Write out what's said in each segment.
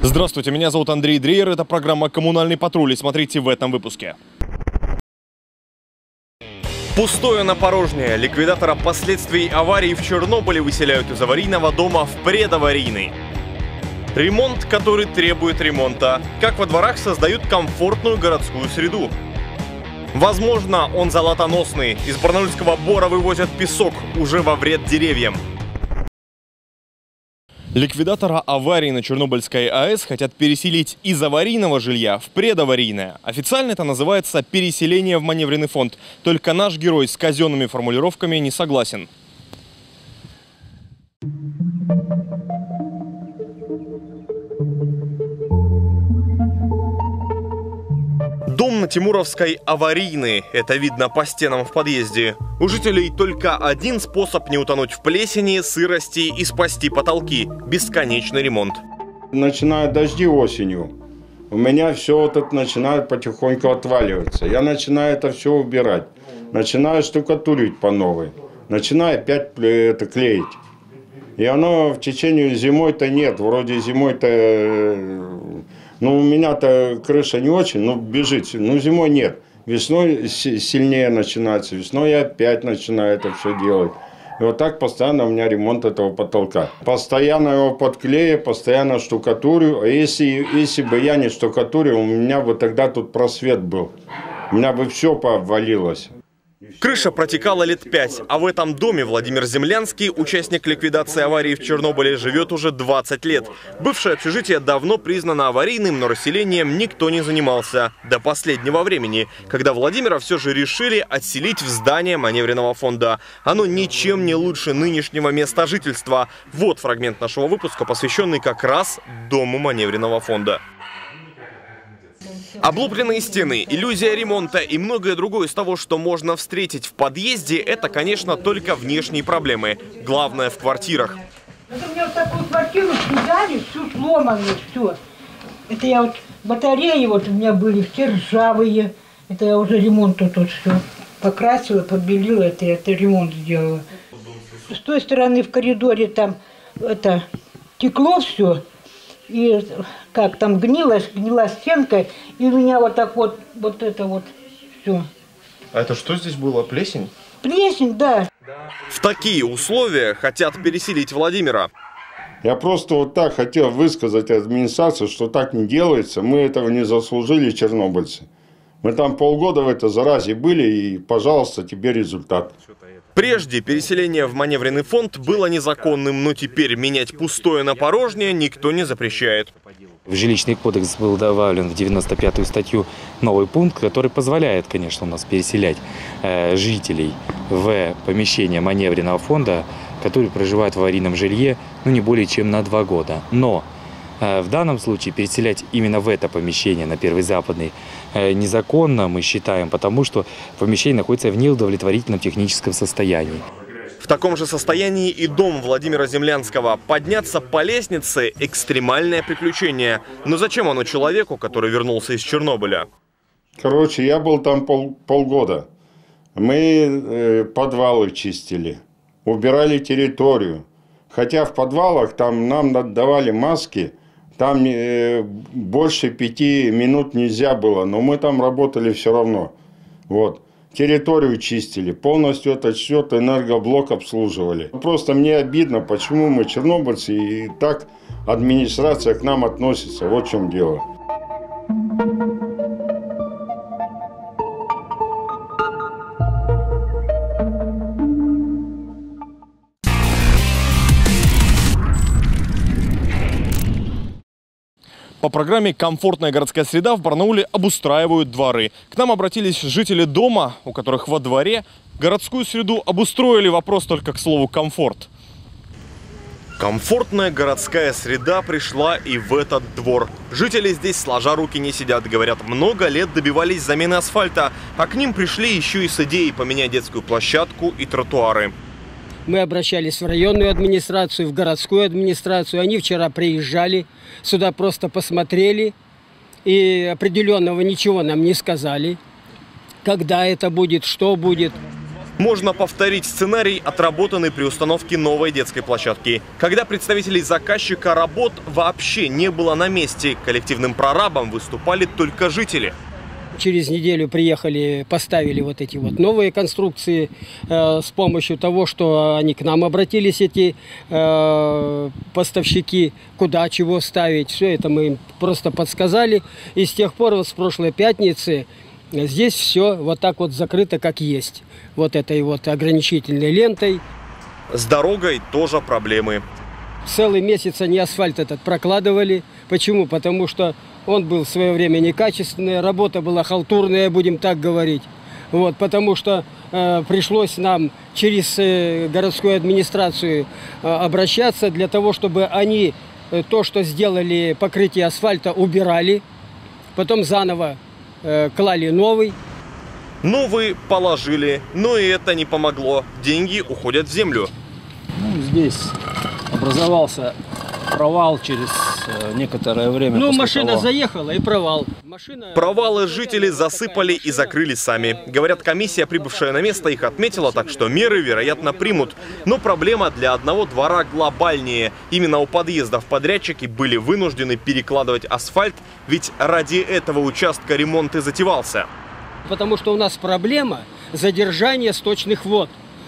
Здравствуйте, меня зовут Андрей Дрейер, это программа «Коммунальный патруль», и смотрите в этом выпуске. Пустое на порожнее. Ликвидатора последствий аварии в Чернобыле выселяют из аварийного дома в предаварийный. Ремонт, который требует ремонта. Как во дворах создают комфортную городскую среду. Возможно, он золотоносный. Из Барнаульского бора вывозят песок уже во вред деревьям. Ликвидатора аварии на Чернобыльской АЭС хотят переселить из аварийного жилья в предаварийное. Официально это называется переселение в маневренный фонд. Только наш герой с казенными формулировками не согласен. Дом на Тимуровской аварийный. Это видно по стенам в подъезде. У жителей только один способ не утонуть в плесени, сырости и спасти потолки – бесконечный ремонт. Начиная дожди осенью, у меня все это начинает потихоньку отваливаться. Я начинаю это все убирать. Начинаю штукатурить по новой. Начинаю опять это клеить. И оно в течение зимой-то нет. Вроде зимой-то... Ну, у меня-то крыша не очень, но бежит. Ну, зимой нет. Весной сильнее начинается. Весной я опять начинаю это все делать. И вот так постоянно у меня ремонт этого потолка. Постоянно его подклею, постоянно штукатурю. А если бы я не штукатурил, у меня бы тогда тут просвет был. У меня бы все пообвалилось. Крыша протекала лет 5, а в этом доме Владимир Землянский, участник ликвидации аварии в Чернобыле, живет уже 20 лет. Бывшее общежитие давно признано аварийным, но расселением никто не занимался. До последнего времени, когда Владимира все же решили отселить в здание маневренного фонда. Оно ничем не лучше нынешнего места жительства. Вот фрагмент нашего выпуска, посвященный как раз дому маневренного фонда. Облупленные стены, иллюзия ремонта и многое другое из того, что можно встретить в подъезде, это, конечно, только внешние проблемы. Главное в квартирах. Это у меня вот такую квартиру взяли, всю сломанную, все. Это я вот, батареи вот у меня были все ржавые. Это я уже ремонт тут все покрасила, побелила, это ремонт сделала. С той стороны в коридоре там это текло все. И как там гнила стенка, и у меня вот так вот это вот все. А это что здесь было? Плесень? Плесень, да. В такие условия хотят переселить Владимира. Я просто вот так хотел высказать администрации, что так не делается. Мы этого не заслужили, чернобыльцы. Мы там полгода в этой заразе были, и, пожалуйста, тебе результат. Прежде переселение в маневренный фонд было незаконным, но теперь менять пустое на порожнее никто не запрещает. В жилищный кодекс был добавлен в 95-ю статью новый пункт, который позволяет, конечно, у нас переселять жителей в помещение маневренного фонда, которые проживают в аварийном жилье, ну, не более чем на 2 года. Но в данном случае переселять именно в это помещение, на Первый Западный, незаконно, мы считаем, потому что помещение находится в неудовлетворительном техническом состоянии. В таком же состоянии и дом Владимира Землянского. Подняться по лестнице – экстремальное приключение. Но зачем оно человеку, который вернулся из Чернобыля? Короче, я был там полгода. Мы подвалы чистили, убирали территорию. Хотя в подвалах там нам отдавали маски. Там больше 5 минут нельзя было, но мы там работали все равно. Вот. Территорию чистили, полностью этот счет энергоблок обслуживали. Просто мне обидно, почему мы чернобыльцы и так администрация к нам относится. Вот в чем дело. По программе «Комфортная городская среда» в Барнауле обустраивают дворы. К нам обратились жители дома, у которых во дворе городскую среду обустроили. Вопрос только, к слову, комфорт. Комфортная городская среда пришла и в этот двор. Жители здесь сложа руки не сидят. Говорят, много лет добивались замены асфальта, а к ним пришли еще и с идеей поменять детскую площадку и тротуары. Мы обращались в районную администрацию, в городскую администрацию. Они вчера приезжали, сюда просто посмотрели и определенного ничего нам не сказали. Когда это будет, что будет. Можно повторить сценарий, отработанный при установке новой детской площадки. Когда представителей заказчика работ вообще не было на месте, коллективным прорабом выступали только жители. Через неделю приехали, поставили вот эти вот новые конструкции с помощью того, что они к нам обратились, эти поставщики, куда чего ставить. Все это мы им просто подсказали. И с тех пор, вот с прошлой пятницы, здесь все вот так вот закрыто, как есть. Вот этой вот ограничительной лентой. С дорогой тоже проблемы. Целый месяц они асфальт этот прокладывали. Почему? Потому что он был в свое время некачественный, работа была халтурная, будем так говорить. Вот, потому что пришлось нам через городскую администрацию обращаться для того, чтобы они то, что сделали покрытие асфальта, убирали. Потом заново клали новый. Новый положили, но и это не помогло. Деньги уходят в землю. Ну, здесь образовался провал через некоторое время. Ну, машина заехала и провал. Провалы жители засыпали и закрыли сами. Говорят, комиссия, прибывшая на место, их отметила, так что меры, вероятно, примут. Но проблема для одного двора глобальнее. Именно у подъездов подрядчики были вынуждены перекладывать асфальт, ведь ради этого участка ремонт и затевался. Потому что у нас проблема задержания сточных вод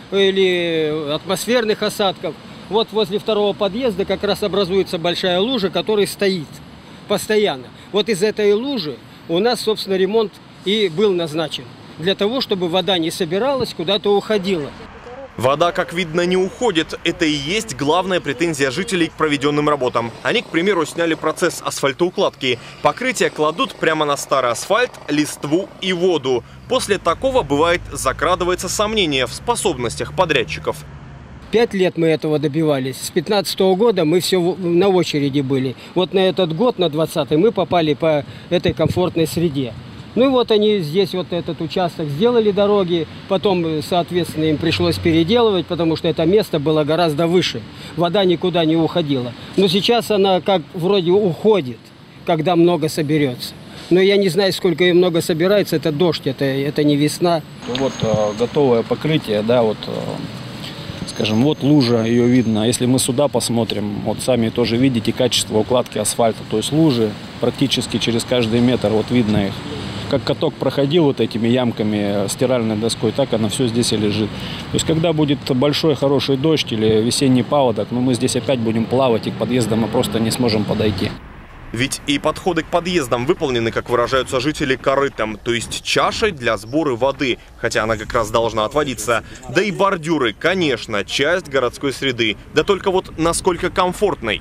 или атмосферных осадков. Вот возле второго подъезда как раз образуется большая лужа, которая стоит постоянно. Вот из этой лужи у нас, собственно, ремонт и был назначен. Для того, чтобы вода не собиралась, куда-то уходила. Вода, как видно, не уходит. Это и есть главная претензия жителей к проведенным работам. Они, к примеру, сняли процесс асфальтоукладки. Покрытие кладут прямо на старый асфальт, листву и воду. После такого, бывает, закрадывается сомнение в способностях подрядчиков. 5 лет мы этого добивались. С 2015 года мы все на очереди были. Вот на этот год, на 20-й, мы попали по этой комфортной среде. Ну и вот они здесь вот этот участок сделали дороги, потом, соответственно, им пришлось переделывать, потому что это место было гораздо выше. Вода никуда не уходила. Но сейчас она как вроде уходит, когда много соберется. Но я не знаю, сколько ее много собирается, это дождь, это не весна. Вот готовое покрытие, да, вот, скажем, вот лужа, ее видно. Если мы сюда посмотрим, вот сами тоже видите качество укладки асфальта, то есть лужи практически через каждый метр, вот видно их. Как каток проходил вот этими ямками стиральной доской, так оно все здесь и лежит. То есть когда будет большой хороший дождь или весенний паводок, мы здесь опять будем плавать, и к подъездам мы просто не сможем подойти. Ведь и подходы к подъездам выполнены, как выражаются жители, корытом, то есть чашей для сбора воды, хотя она как раз должна отводиться. Да и бордюры, конечно, часть городской среды, да только вот насколько комфортной.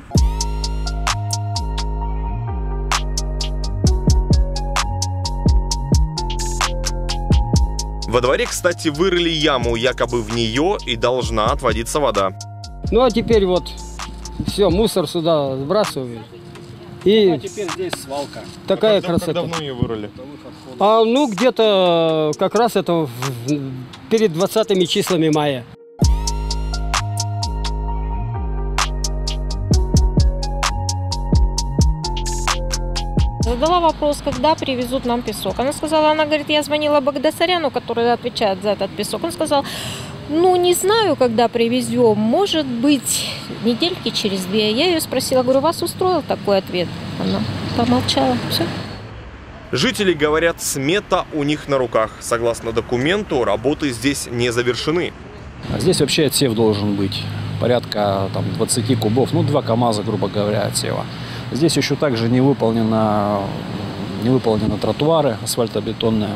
Во дворе, кстати, вырыли яму, якобы в нее и должна отводиться вода. Ну а теперь вот все, мусор сюда сбрасывают. И теперь здесь свалка. такая красота. Давно ее вырыли? Ну где-то как раз это перед 20 числами мая. Задала вопрос, когда привезут нам песок. Она сказала, я звонила Багдасаряну, который отвечает за этот песок. Он сказал, ну не знаю, когда привезем, может быть, недельки через 2. Я ее спросила, говорю, вас устроил такой ответ? Она помолчала, все. Жители говорят, смета у них на руках. Согласно документу, работы здесь не завершены. Здесь вообще отсев должен быть. Порядка 20 кубов, 2 КАМАЗа, грубо говоря, отсева. Здесь еще также не выполнены тротуары асфальтобетонные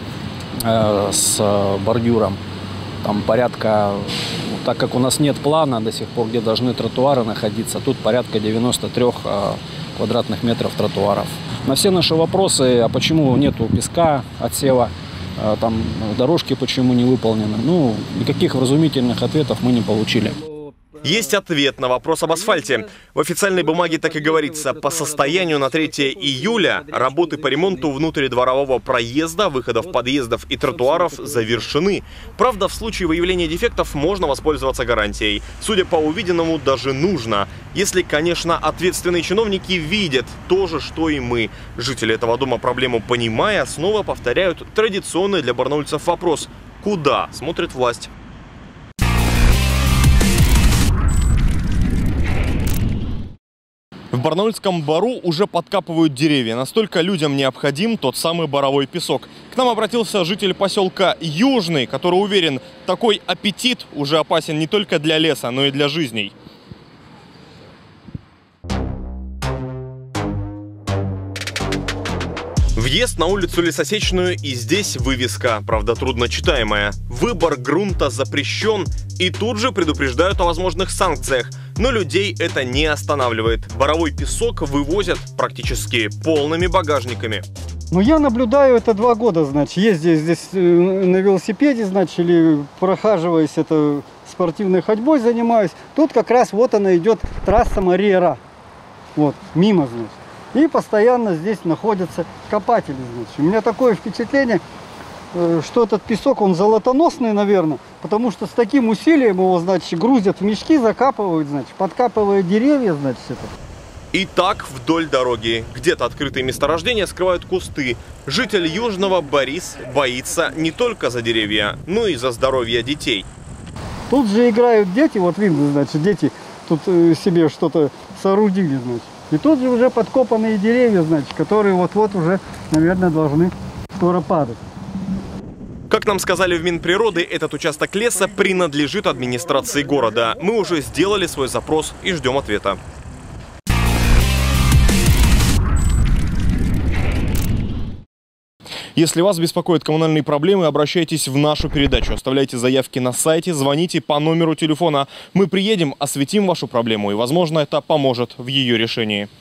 с бордюром. Там порядка, так как у нас нет плана до сих пор, где должны тротуары находиться, тут порядка 93 квадратных метров тротуаров. На все наши вопросы, а почему нету песка, отсева, там дорожки почему не выполнены, никаких вразумительных ответов мы не получили. Есть ответ на вопрос об асфальте. В официальной бумаге так и говорится. По состоянию на 3 июля работы по ремонту внутридворового проезда, выходов подъездов и тротуаров завершены. Правда, в случае выявления дефектов можно воспользоваться гарантией. Судя по увиденному, даже нужно. Если, конечно, ответственные чиновники видят то же, что и мы. Жители этого дома, проблему понимая, снова повторяют традиционный для барнаульцев вопрос. Куда смотрит власть? В Барнаульском бару уже подкапывают деревья. Настолько людям необходим тот самый боровой песок. К нам обратился житель поселка Южный, который уверен, такой аппетит уже опасен не только для леса, но и для жизней. Въезд на улицу Лесосечную, и здесь вывеска, правда трудночитаемая. Выбор грунта запрещен, и тут же предупреждают о возможных санкциях. Но людей это не останавливает. Боровой песок вывозят практически полными багажниками. Ну, я наблюдаю это 2 года, значит, ездя здесь на велосипеде, значит, или прохаживаясь, это спортивной ходьбой занимаюсь. Тут как раз вот она идет, трасса Мария-Ра. Вот, мимо, значит. И постоянно здесь находятся копатели, значит. У меня такое впечатление, что этот песок, он золотоносный, наверное, потому что с таким усилием его, значит, грузят в мешки, закапывают, значит, подкапывая деревья, значит, это. И так вдоль дороги. Где-то открытые месторождения скрывают кусты. Житель Южного Борис боится не только за деревья, но и за здоровье детей. Тут же играют дети, вот видно, значит, дети тут себе что-то соорудили, значит. И тут же уже подкопанные деревья, значит, которые вот-вот уже, наверное, должны скоро падать. Как нам сказали в Минприроды, этот участок леса принадлежит администрации города. Мы уже сделали свой запрос и ждем ответа. Если вас беспокоят коммунальные проблемы, обращайтесь в нашу передачу. Оставляйте заявки на сайте, звоните по номеру телефона. Мы приедем, осветим вашу проблему и, возможно, это поможет в ее решении.